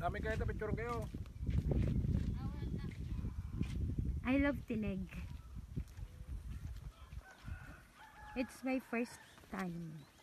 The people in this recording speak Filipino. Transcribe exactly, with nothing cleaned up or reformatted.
Kami kayo, picture kayo. I love tinig. It's my first time.